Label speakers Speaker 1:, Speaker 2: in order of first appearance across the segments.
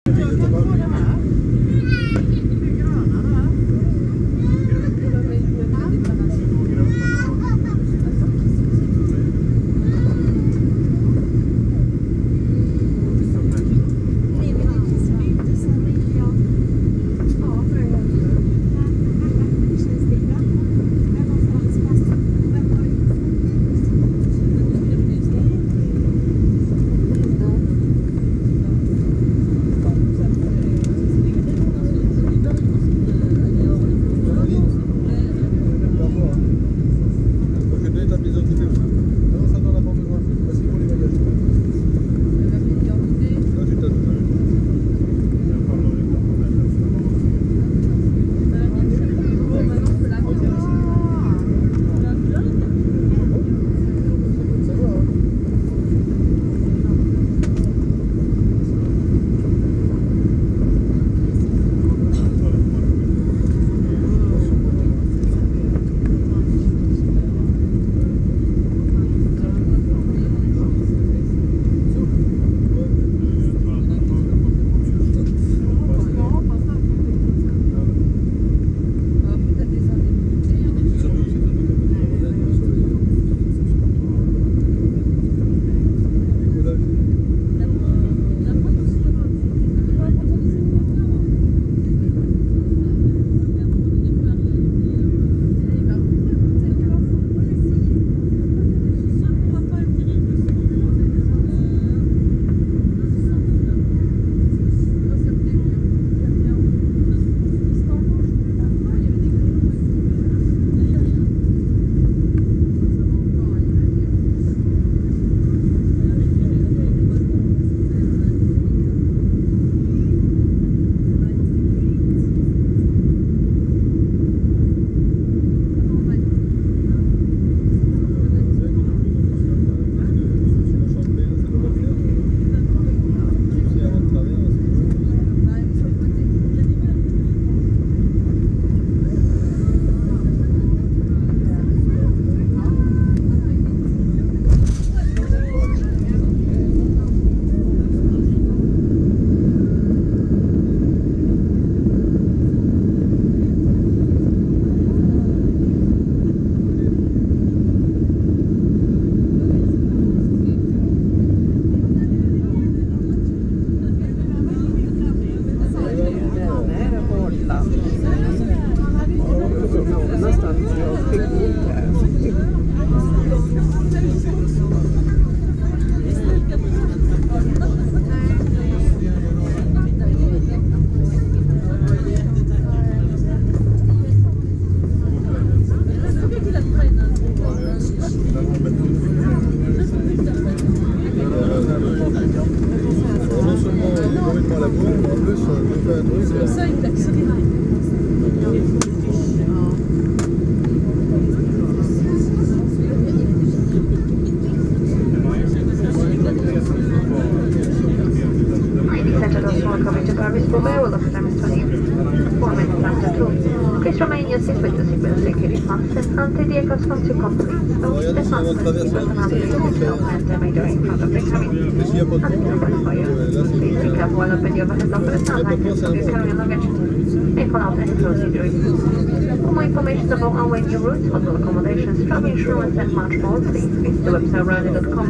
Speaker 1: For more information about our new routes, hotel accommodations, travel insurance and much more, please visit the website ryanair.com.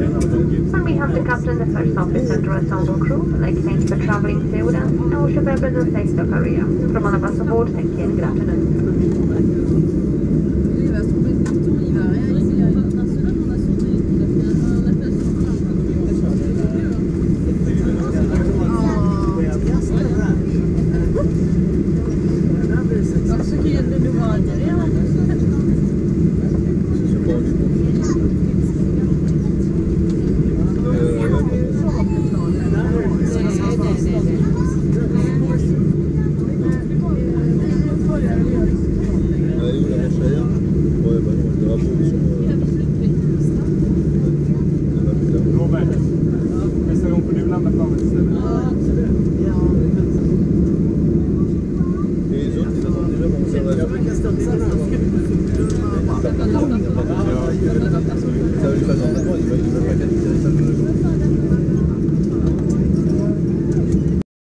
Speaker 1: And we have the captain, the first officer and the ensemble crew. I'd like to thank you for travelling today with us. I wish you a very pleasant stay to Korea. From all of us aboard, thank you and good afternoon.